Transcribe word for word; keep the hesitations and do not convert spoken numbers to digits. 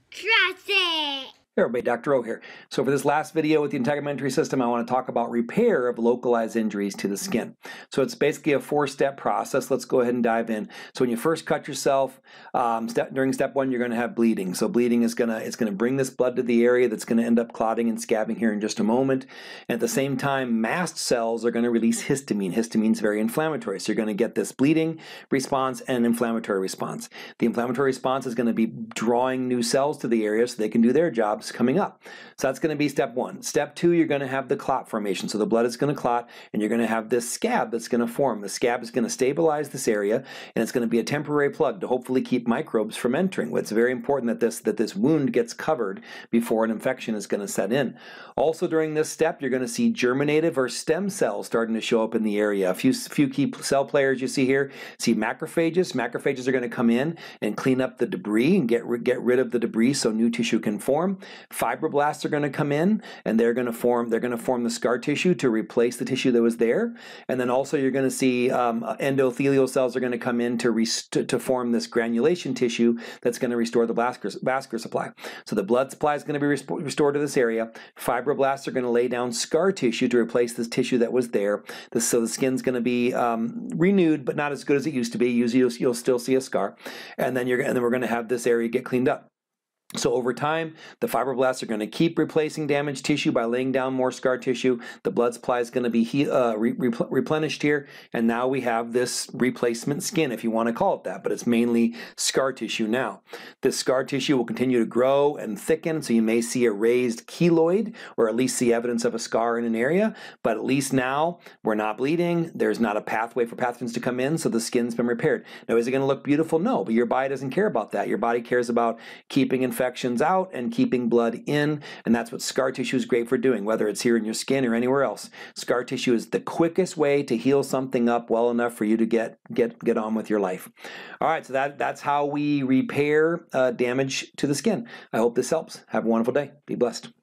Trust it! Hey everybody, Doctor O here. So for this last video with the integumentary system, I want to talk about repair of localized injuries to the skin. So it's basically a four-step process. Let's go ahead and dive in. So when you first cut yourself, um, step, during step one, you're going to have bleeding. So bleeding is going to it's going to bring this blood to the area that's going to end up clotting and scabbing here in just a moment. And at the same time, mast cells are going to release histamine. Histamine is very inflammatory. So you're going to get this bleeding response and inflammatory response. The inflammatory response is going to be drawing new cells to the area so they can do their jobs coming up. So that's going to be step one. Step two, you're going to have the clot formation. So the blood is going to clot and you're going to have this scab that's going to form. The scab is going to stabilize this area and it's going to be a temporary plug to hopefully keep microbes from entering. It's very important that this, that this wound gets covered before an infection is going to set in. Also during this step, you're going to see germinative or stem cells starting to show up in the area. A few, few key cell players you see here. See macrophages. Macrophages are going to come in and clean up the debris and get, get rid of the debris so new tissue can form. Fibroblasts are going to come in and they're going to form they're going to form the scar tissue to replace the tissue that was there. And then also you're going to see um, endothelial cells are going to come in to, to to form this granulation tissue that's going to restore the vascular, vascular supply. So the blood supply is going to be restored to this area. Fibroblasts are going to lay down scar tissue to replace this tissue that was there. This, so the skin's going to be um, renewed, but not as good as it used to be. Usually you'll, you'll still see a scar, and then you're and then we're going to have this area get cleaned up. So over time, the fibroblasts are going to keep replacing damaged tissue by laying down more scar tissue. The blood supply is going to be he uh, re replenished here, and now we have this replacement skin, if you want to call it that, but it's mainly scar tissue now. This scar tissue will continue to grow and thicken, so you may see a raised keloid, or at least see evidence of a scar in an area, but at least now we're not bleeding, there's not a pathway for pathogens to come in, so the skin's been repaired. Now, is it going to look beautiful? No, but your body doesn't care about that. Your body cares about keeping infections infections out and keeping blood in, and that's what scar tissue is great for doing, whether it's here in your skin or anywhere else. Scar tissue is the quickest way to heal something up well enough for you to get get get on with your life. All right, so that that's how we repair uh, damage to the skin. I hope this helps. Have a wonderful day. Be blessed.